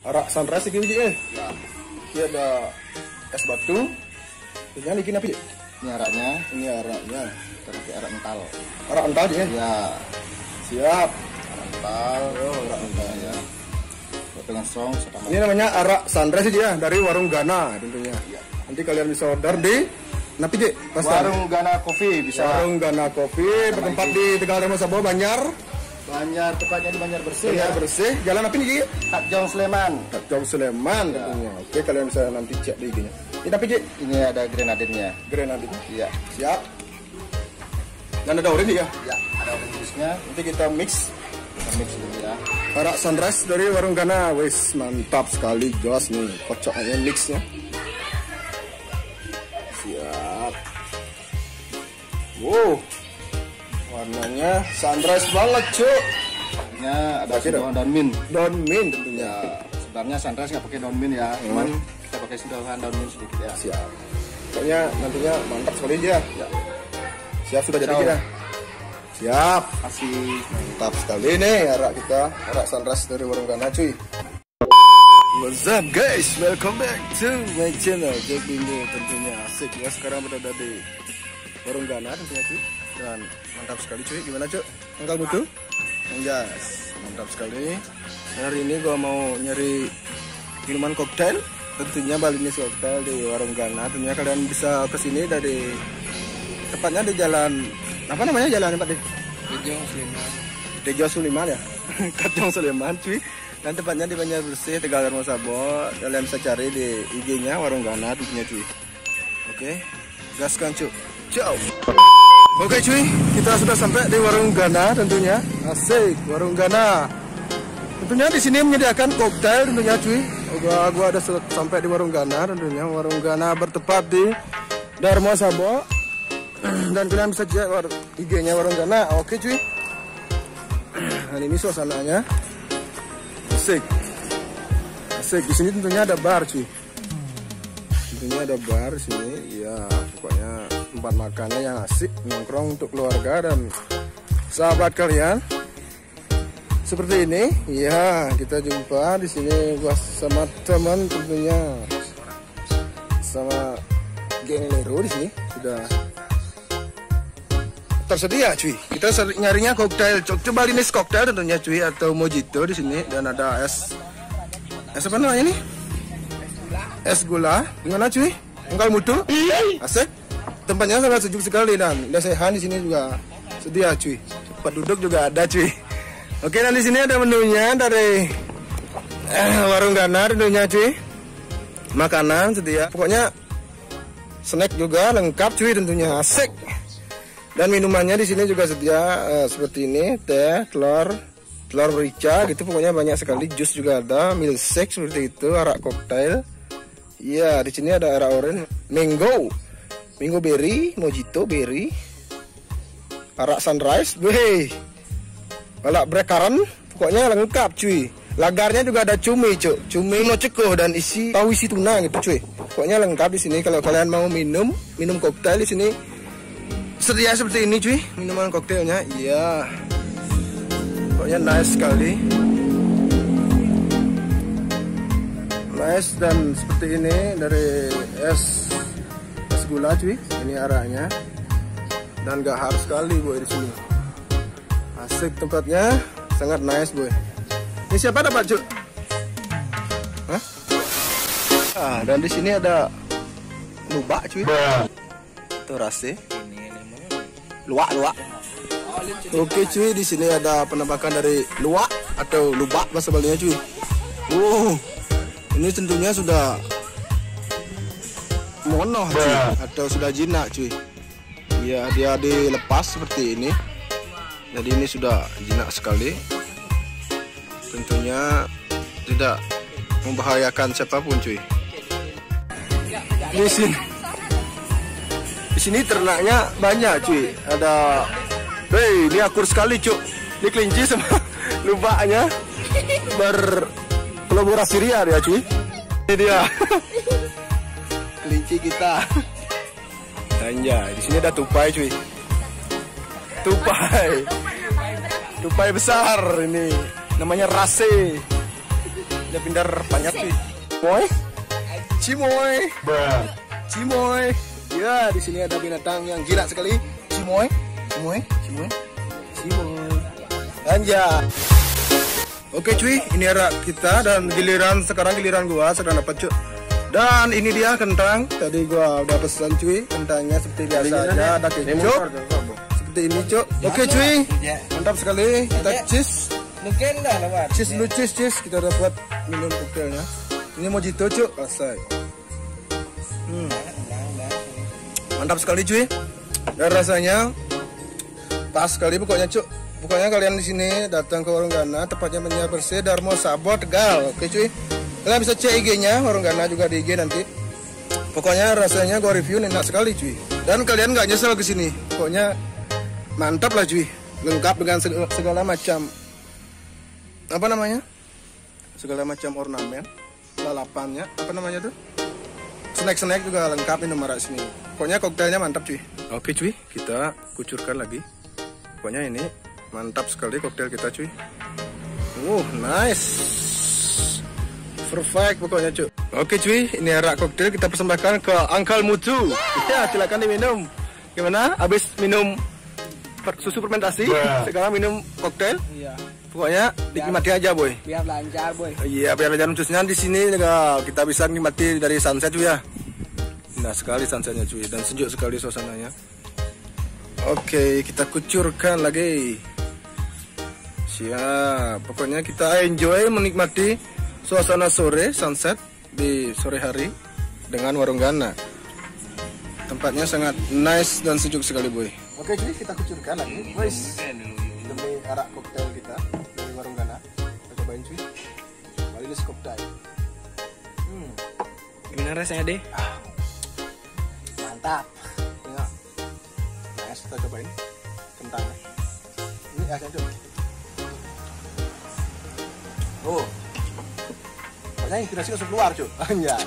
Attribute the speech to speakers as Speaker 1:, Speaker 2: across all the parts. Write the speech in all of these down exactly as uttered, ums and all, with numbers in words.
Speaker 1: Arak sunrise iki ya.
Speaker 2: Ya.
Speaker 1: Ini ada es batu. Ini bikin apa?
Speaker 2: Ini araknya.
Speaker 1: Ini araknya.
Speaker 2: Kita pakai arak mental.
Speaker 1: Arak ental ya.
Speaker 2: Ya.
Speaker 1: Siap.
Speaker 2: Arak mental.
Speaker 1: Oh, arak ental
Speaker 2: ya. Dengan song.
Speaker 1: Ini namanya arak sunrise ya dari warung Gana tentunya.
Speaker 2: Ya.
Speaker 1: Nanti kalian bisa order di Napi Dik,
Speaker 2: warung Gana Coffee bisa.
Speaker 1: Warung Gana Coffee bertempat di Tegal Remo Sabo Banjar.
Speaker 2: Banjar, tepatnya di Banjar Bersih.
Speaker 1: Banjar
Speaker 2: ya.
Speaker 1: Bersih. Jalan apa nih, Ji?
Speaker 2: Katjong Sleman.
Speaker 1: Katjong Sleman ya. Tentunya. Oke, kalian bisa nanti cek di I G-nya. Ini apa, Ji?
Speaker 2: Ini ada grenadinnya.
Speaker 1: Grenadin.
Speaker 2: Iya.
Speaker 1: Siap. Dan ada orange ya?
Speaker 2: Ya, ada orange juice-nya.
Speaker 1: Nanti kita mix.
Speaker 2: Kita mix dulu ya.
Speaker 1: Arak sunrise dari warung Gana. Wis, mantap sekali, jos nih. Kocoknya mixnya. Siap. Wow. Warnanya sunrise banget, Cuk.
Speaker 2: Ini ada
Speaker 1: daun
Speaker 2: daun mint.
Speaker 1: Daun mint tentunya.
Speaker 2: Ya, sebenarnya sunrise nggak pakai daun mint ya,
Speaker 1: Hmm.
Speaker 2: cuman kita pakai sentuhan daun mint sedikit ya.
Speaker 1: Siap. Pokoknya nantinya mantap sekali dia.
Speaker 2: Ya.
Speaker 1: Siap, sudah jadi kita. Siap.
Speaker 2: Kasih.
Speaker 1: Mantap sekali nih arak kita, arak sunrise dari warung Gana, cuy. What's up guys, welcome back to my channel. Jadi ini tentunya asik ya, sekarang berada di warung Gana tentunya cuy. Dan mantap sekali cuy, gimana cuy? Engkau butuh? Yes, mantap sekali. Hari ini gua mau nyari minuman koktail, tentunya Balinese koktail di warung Gana. Tentunya kalian bisa kesini dari tepatnya di jalan apa namanya jalan Pak?
Speaker 2: Katjong Sleman.
Speaker 1: Tejo Suliman ya. Katjong Suliman cuy. Dan tepatnya di Banjar Bersih, Tegal Remo Sabo. Kalian bisa cari di I G-nya warung Gana tentunya cuy. Oke, gaskan cuy. Ciao. Oke cuy, kita sudah sampai di warung Gana tentunya. Asik, warung Gana. Tentunya di sini menyediakan koktail tentunya cuy. Gua gua ada sampai di warung Gana tentunya. Warung Gana bertempat di Darmo Sabo. Dan kalian bisa cek I G-nya warung Gana. Oke cuy. Dan ini suasananya. Asik. Asik. Di sini tentunya ada bar cuy. Tentunya ada bar di sini. Ya, pokoknya tempat makannya yang asik, nongkrong untuk keluarga dan sahabat kalian. Seperti ini. Ya, kita jumpa di sini gua sama teman tentunya. Sama geng Lero di sini sudah tersedia cuy. Kita nyarinya koktail, coba Balinese koktail tentunya cuy, atau mojito di sini. Dan ada es es apa namanya nih? Es gula. Gimana cuy? Engkau mutu? Asik. Tempatnya sangat sejuk sekali dan lesehan di sini juga sedia cuy. Tempat duduk juga ada cuy. Oke, dan di sini ada menunya dari eh, warung Gana tentunya cuy. Makanan sedia. Pokoknya snack juga lengkap cuy tentunya. Asik. Dan minumannya di sini juga sedia uh, seperti ini, teh, telur, telur merica gitu. Pokoknya banyak sekali. Jus juga ada, milkshake seperti itu, arak koktail. Iya, di sini ada arak orange, mango, mango berry, mojito berry, arak sunrise, weh, balak brekaran. Pokoknya lengkap cuy. Lagarnya juga ada cumi cuy, cumi no cekoh dan isi tahu isi tuna gitu cuy. Pokoknya lengkap di sini. Kalau kalian mau minum, minum koktail di sini. Sedia seperti ini cuy, minuman koktailnya. Iya. Pokoknya nice sekali. Nice dan seperti ini dari es es gula cuy. Ini araknya. Dan gak harus sekali boy di sini. Asik tempatnya, sangat nice boy. Ini siapa dapat cuy? Hah? Ah, dan di sini ada lubak cuy. Itu rase. Luak, luak. Oke cuy, di sini ada penampakan dari luak atau lubak bahasa Balinya cuy. Wow, ini tentunya sudah monoh cuy, atau sudah jinak cuy. Iya, dia dilepas seperti ini. Jadi ini sudah jinak sekali. Tentunya tidak membahayakan siapapun cuy. Di sini. Di sini ternaknya banyak cuy. Ada, hei, ini akur sekali cuy. Ini kelinci sama lubaknya berkolaborasi ria dia cuy. Ini dia kelinci kita. Anjay, di sini ada tupai cuy. Tupai, tupai besar ini. Namanya rase. Dia pindah banyak cuy. Boy, Cimoy, Cimoy. Ya, di sini ada binatang yang gila sekali. Cimoy, Cimoy, Cimoy, Cimoy. Anja. Oke cuy, ini era kita dan giliran sekarang giliran gua sedang dapat cuy. Dan ini dia kentang. Tadi gua udah pesan cuy, kentangnya seperti biasa aja, ada keju. Seperti ini cuy. Oke cuy, mantap sekali. Kita cheese.
Speaker 2: Mungkin dah lewat.
Speaker 1: Cheese lu cheese cheese. Kita dapat minum koktailnya. Ini mojito cuy, asai. Hmm. Mantap sekali cuy. Dan rasanya pas sekali pokoknya cuy. Pokoknya kalian di sini datang ke Warung Gana, tepatnya Menja Bersih, Darmo Sabo, Tegal. Oke cuy. Kalian bisa cek I G-nya, Warung Gana juga di I G nanti. Pokoknya rasanya gua review enak sekali cuy. Dan kalian nggak nyesel ke sini. Pokoknya mantap lah cuy. Lengkap dengan segala, segala macam apa namanya? Segala macam ornamen, lalapannya, apa namanya tuh? Snack-snack juga lengkap ini nomor sini. Pokoknya koktailnya mantap cuy. Oke cuy, kita kucurkan lagi. Pokoknya ini mantap sekali koktail kita cuy. Uh, nice. Perfect pokoknya cuy. Oke cuy, ini arak koktail kita persembahkan ke Uncle Mutu. Ya, silakan diminum. Gimana? Habis minum per susu fermentasi, sekarang minum koktail.
Speaker 2: Iya.
Speaker 1: Pokoknya nikmati aja boy.
Speaker 2: Biar lancar boy.
Speaker 1: Iya, biar lancar khususnya di sini juga kita bisa nikmati dari sunset cuy ya. Indah sekali sunsetnya cuy dan sejuk sekali suasananya. Oke, kita kucurkan lagi. Siap. Pokoknya kita enjoy menikmati suasana sore sunset di sore hari dengan Warung Gana. Tempatnya sangat nice dan sejuk sekali boy. Oke cuy, kita kucurkan lagi. Wes. Demi arak koktail kita dari Warung Gana. Kita cobain cuy. Balilis koktail. Hmm.
Speaker 2: Gimana rasanya deh?
Speaker 1: Ah. Mantap. Ya. Nice, kita cobain kentangnya. Ini aja coba. Oh. Pokoknya inspirasi langsung keluar cuy. Anjay.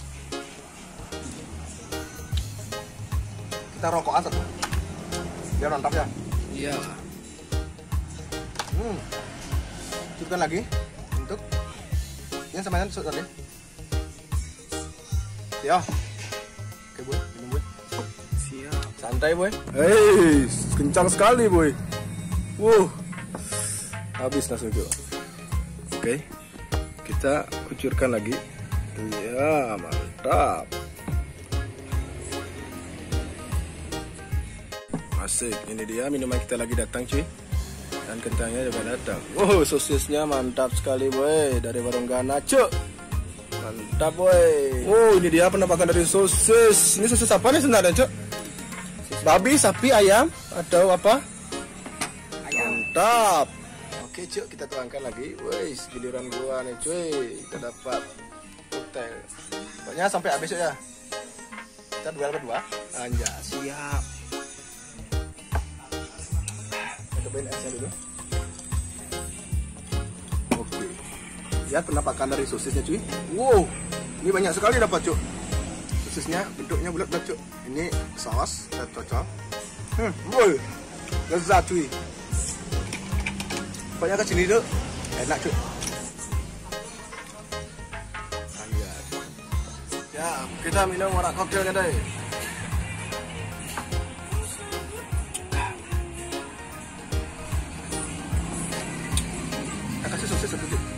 Speaker 1: Kita rokokan satu. Biar mantap ya.
Speaker 2: Iya.
Speaker 1: Hmm. Cukupkan lagi untuk ini samanya tadi. Ya. Oke boy, minum boy.
Speaker 2: Siap.
Speaker 1: Santai boy. Hei, kencang sekali boy. Wow. Habis langsung cuy. Oke. Kita kucurkan lagi. Iya, mantap. Asik, ini dia minuman kita lagi datang cuy. Dan kentangnya juga datang. Wow, sosisnya mantap sekali boy. Dari Warung Gana cuy. Mantap boy. Wow, ini dia penampakan dari sosis. Ini sosis apa nih sebenarnya cuy? Babi, sapi, ayam, atau apa?
Speaker 2: Ayam.
Speaker 1: Mantap. Oke cuy, kita tuangkan lagi. Wih, giliran gua nih cuy. Kita dapat koktail. Pokoknya sampai habis ya. Kita duel berdua. Anjas.
Speaker 2: Siap.
Speaker 1: Kita cobain esnya dulu. Oke. Lihat penampakan dari sosisnya cuy. Wow, ini banyak sekali dapat cuy. Sosisnya bentuknya bulat-bulat cuy. Ini saus, kita cocok. Hmm, wow, lezat cuy. Pokoknya ke sini tuh enak cuy. Ya, kita minum arak koktailnya deh. Kita kasih sosis satu cuy.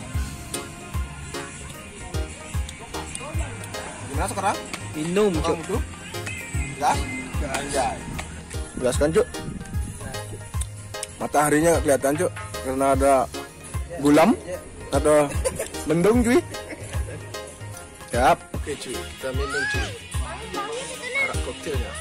Speaker 1: Gimana sekarang?
Speaker 2: Minum
Speaker 1: Cuy.
Speaker 2: cuy.
Speaker 1: Gas? Anjay. Gas kan cuy? Mataharinya nggak kelihatan cuy. Karena ada gulam, ada mendung cuy. Siap. Oke cuy, kita minum cuy. Arak koktailnya.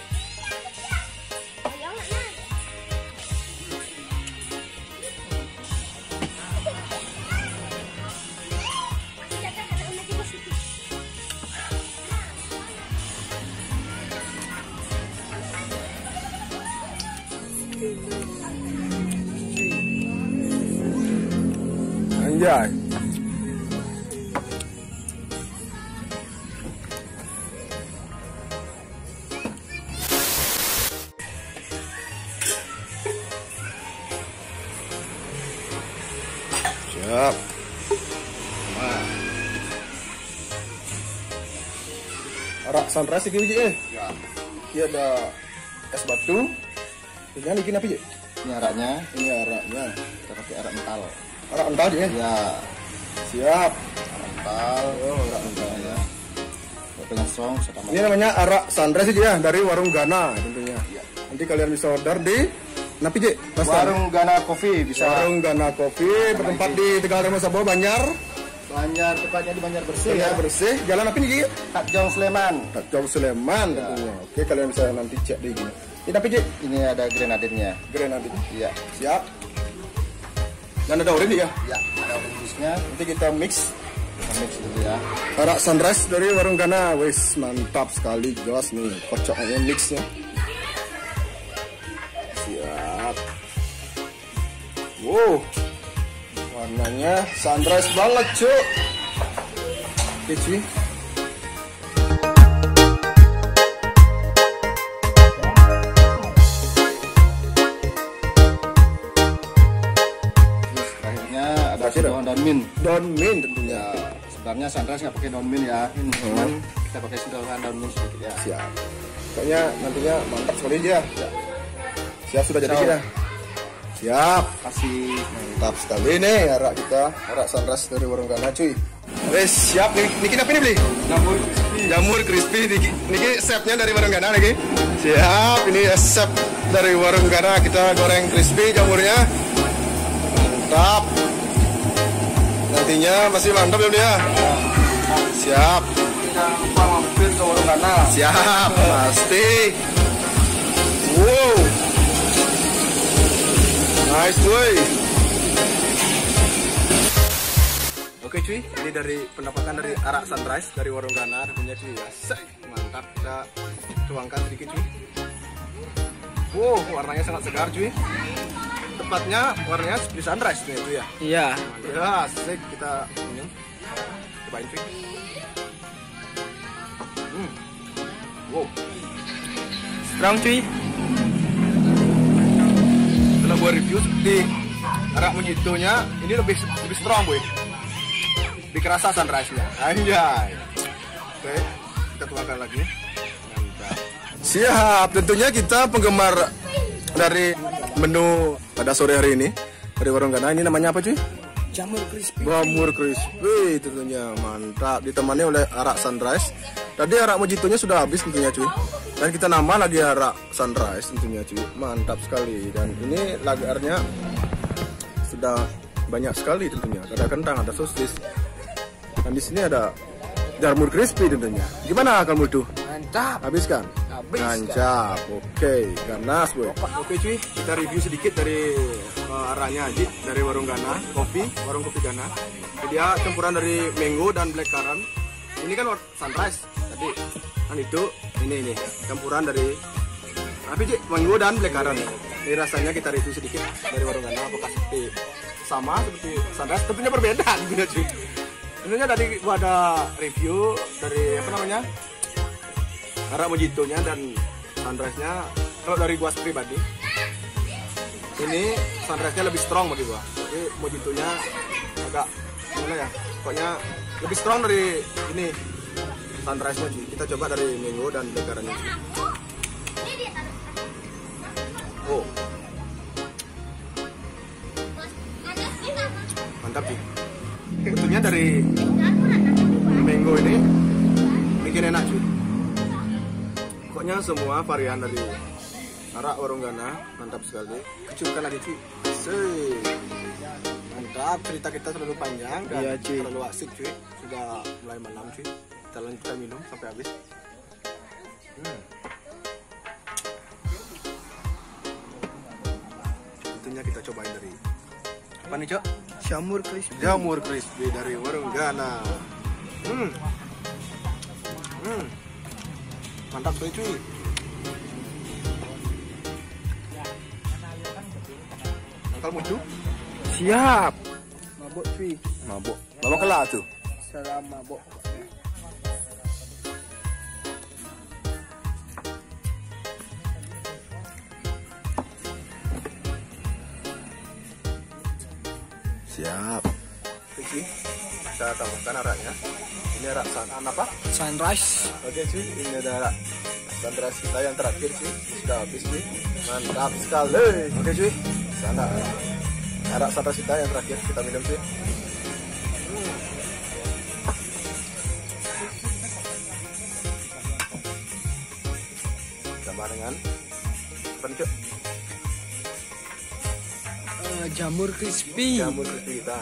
Speaker 1: Anjay. Siap. arak sunrise iki Ji eh.
Speaker 3: Ya.
Speaker 1: Iki ada es batu. Ini bikin apa Ji?
Speaker 3: Ini araknya.
Speaker 1: Ini araknya.
Speaker 3: Kita pakai arak mental.
Speaker 1: Arak ental Ji eh.
Speaker 3: Ya.
Speaker 1: Siap.
Speaker 3: Arak mental.
Speaker 1: Oh, arak ental
Speaker 3: Ya. Batunya strong. Sama.
Speaker 1: Ini namanya arak sunrise Ji ya, dari Warung Gana tentunya.
Speaker 3: Ya.
Speaker 1: Nanti kalian bisa order di Napi Ji?
Speaker 3: Warung Gana Coffee bisa.
Speaker 1: Warung Gana Coffee bertempat di Tegal Remo Sabo Banjar.
Speaker 3: Banjar, tepatnya di Banjar Bersih
Speaker 1: Banjar
Speaker 3: ya.
Speaker 1: Bersih. Jalan apa nih Ji?
Speaker 3: Takjong Sleman.
Speaker 1: Takjong Sleman
Speaker 3: Ya.
Speaker 1: tentunya. Oke, kalian bisa nanti cek di sini. Ini apa Ji?
Speaker 3: Ini ada grenadernya.
Speaker 1: Grenade.
Speaker 3: Iya.
Speaker 1: Siap. Dan ada orange ya?
Speaker 3: Ya, ada orange-nya.
Speaker 1: Nanti kita mix.
Speaker 3: Kita mix dulu ya.
Speaker 1: Arak sunrise dari Warung Gana. Wis, mantap sekali jelas nih. Kocoknya mixnya. Siap. Wow. Warnanya sunrise banget, Cuk. Oke, cuy.
Speaker 3: Akhirnya ada
Speaker 1: Terakhir
Speaker 3: daun daun mint.
Speaker 1: Daun mint tentunya.
Speaker 3: Ya, sebenarnya sunrise nggak pakai daun mint ya. Ini cuman kita pakai daun daun mint sedikit ya.
Speaker 1: Siap. Pokoknya nantinya mantap sekali dia.
Speaker 3: Ya.
Speaker 1: Siap sudah jadi
Speaker 3: Siap.
Speaker 1: kita. Siap.
Speaker 3: Kasih
Speaker 1: Mantap sekali nih arak kita. Arak sunrise dari Warung Gana, cuy. Wes, siap nih. Niki apa nih beli?
Speaker 3: jamur.
Speaker 1: Jamur crispy. Niki, niki chefnya dari Warung Gana lagi. Siap. Ini chef dari Warung Gana. Kita goreng crispy jamurnya. Mantap. Nantinya masih mantap ya, dia. Siap.
Speaker 3: Jangan lupa mampir ke Warung Gana.
Speaker 1: Siap, pasti. Wow. Nice boy. Oke cuy, ini dari pendapatan dari arak sunrise dari Warung Gana tentunya cuy. Asik, mantap. Kita tuangkan sedikit cuy. Wow, warnanya sangat segar cuy. Tepatnya warnanya seperti sunrise nih cuy ya.
Speaker 2: Iya.
Speaker 1: Ya, asik kita ini. Cobain cuy. Hmm. Wow.
Speaker 2: Strong cuy.
Speaker 1: Setelah gua review di arak mojitonya ini lebih lebih strong boy, lebih kerasa sunrise-nya. Anjay. Oke, kita tuangkan lagi. Mantap. Siap, tentunya kita penggemar dari menu pada sore hari ini dari Warung Gana. Ini namanya apa cuy?
Speaker 2: Jamur crispy.
Speaker 1: Jamur crispy tentunya mantap, ditemani oleh arak sunrise. Tadi arak mojitonya sudah habis tentunya cuy. Dan kita nambah lagi arak sunrise tentunya cuy. Mantap sekali. Dan ini lagarnya sudah banyak sekali tentunya. Ada kentang, ada sosis. Dan di sini ada jamur crispy tentunya. Gimana kamu tuh?
Speaker 2: Mantap.
Speaker 1: Habis kan?
Speaker 2: Habis.
Speaker 1: Mantap. Oke, ganas boy. Oke cuy, kita review sedikit dari uh, araknya Haji dari Warung Gana, kopi, Warung Kopi Gana. Dia campuran dari mango dan blackcurrant. Ini kan sunrise tadi. Kan itu ini ini campuran dari apa sih? Mango dan blackcurrant. Ini rasanya kita review sedikit dari Warung Gana, apakah seperti sama seperti sunrise? Tentunya berbeda gitu cuy. Tentunya tadi gua ada review dari apa namanya? Arak mojitonya dan sunrise-nya. Kalau dari gua pribadi, ini sunrise-nya lebih strong bagi gua. Jadi mojitonya agak gimana ya? Pokoknya lebih strong dari ini sunrise-nya cuy. Kita coba dari mango dan blackcurrant-nya. Oh. Mantap cuy. Tentunya dari mango ini bikin enak cuy. Pokoknya semua varian dari arak Warung Gana mantap sekali. Kecilkan lagi cuy. Asik. Mantap, cerita kita terlalu panjang dan
Speaker 2: Iya, cuy.
Speaker 1: terlalu asik cuy. Sudah mulai malam cuy. Kita lanjutkan minum sampai habis. Hmm. Tentunya kita cobain dari apa nih cok?
Speaker 2: Jamur crispy.
Speaker 1: Jamur crispy dari Warung Gana. Hmm. Hmm. Mantap cuy cuy. Angkal muncul.
Speaker 2: Siap. Mabuk cuy.
Speaker 1: Mabuk. Mabuk kelak tuh.
Speaker 2: Salam mabuk.
Speaker 1: Siap. Oke. kita tambahkan araknya. Ini arak san apa?
Speaker 2: Sunrise.
Speaker 1: Oke cuy, ini ada arak sunrise kita yang terakhir cuy. Sudah habis cuy. Mantap sekali. Oke cuy, sana arak sunrise kita yang terakhir kita minum cuy. Hmm. Tambah dengan apa nih cuy?
Speaker 2: Uh, jamur crispy.
Speaker 1: Jamur crispy kita.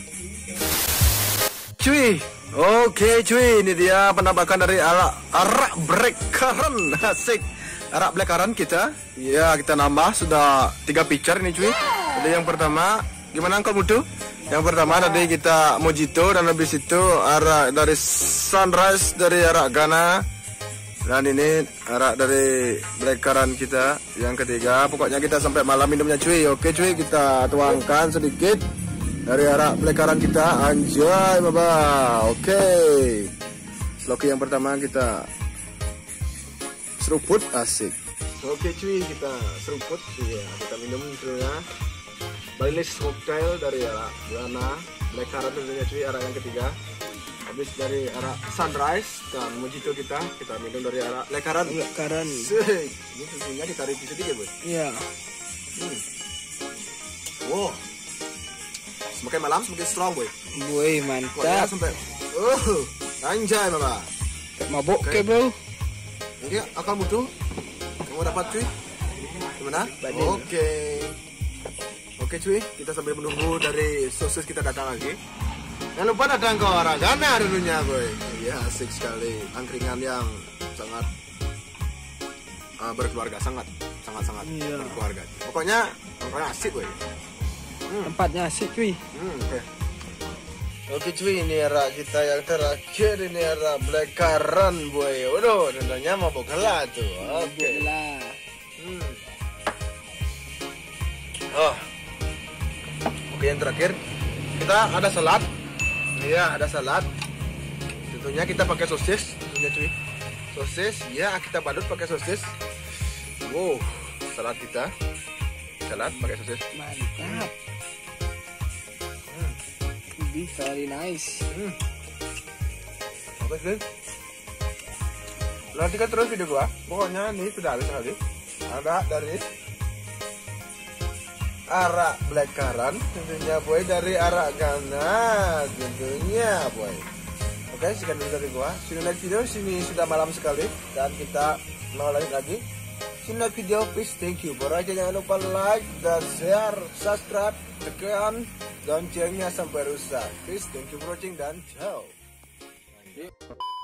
Speaker 1: Cuy, oke cuy, ini dia penampakan dari arak arak black currant, asik. Arak black currant kita, ya kita nambah sudah tiga pitcher ini cuy. Jadi yang pertama, gimana Uncle Mutu? Yang pertama tadi kita mojito dan habis itu arak dari sunrise dari arak Ghana. Dan ini arak dari black currant kita. Yang ketiga, pokoknya kita sampai malam minumnya cuy. Oke cuy, kita tuangkan sedikit dari arak black currant kita. Anjay baba. Oke. Sloki yang pertama kita seruput, asik. Oke cuy, kita seruput ya. Kita minum tentunya Bailey's cocktail dari arak Ghana black currant tentunya cuy, arak yang ketiga. Habis dari arak sunrise dan mojito kita, kita minum dari arak black currant.
Speaker 2: Black currant.
Speaker 1: Asik. Ini tentunya kita review sedikit boy.
Speaker 2: Iya.
Speaker 1: Hmm. Wow. Semakin malam semakin strong boy.
Speaker 2: Boy,
Speaker 1: Pokoknya
Speaker 2: mantap.
Speaker 1: sampai oh, anjay mama.
Speaker 2: Mabuk
Speaker 1: Oke.
Speaker 2: ke bro.
Speaker 1: Oke, akal mutu. Kamu dapat cuy? Gimana?
Speaker 2: Badil.
Speaker 1: Oke. Oke cuy, kita sambil menunggu dari sosis kita datang lagi. Jangan lupa datang ke orang Ghana dulunya boy. Iya asik sekali. Angkringan yang sangat uh, berkeluarga, sangat sangat sangat
Speaker 2: Iya.
Speaker 1: berkeluarga. Pokoknya pokoknya asik boy. Hmm.
Speaker 2: Tempatnya asik cuy.
Speaker 1: Hmm, oke. Oke cuy, ini arak kita yang terakhir, ini arak black currant boy. Waduh, tentunya mau bokala tuh. Oke.
Speaker 2: Lah.
Speaker 1: Hmm. Oh. Oke, yang terakhir kita ada salad. Iya, ada salad. Tentunya kita pakai sosis, tentunya cuy. Sosis, ya kita badut pakai sosis. Wow, salad kita. Salad pakai sosis.
Speaker 2: Mantap. Lebih very nice.
Speaker 1: Hmm. Oke cuy. Nantikan terus video gua. Pokoknya ini sudah habis habis. Ada dari arak black currant, tentunya boy, dari arak Ghana, tentunya boy. Oke, sekian dulu dari gua. See you next video. Sini sudah malam sekali dan kita mau lanjut lagi. See you next video. Please, thank you. Bora aja jangan lupa like dan share, subscribe, tekan loncengnya sampai rusak. Please, thank you for watching dan ciao.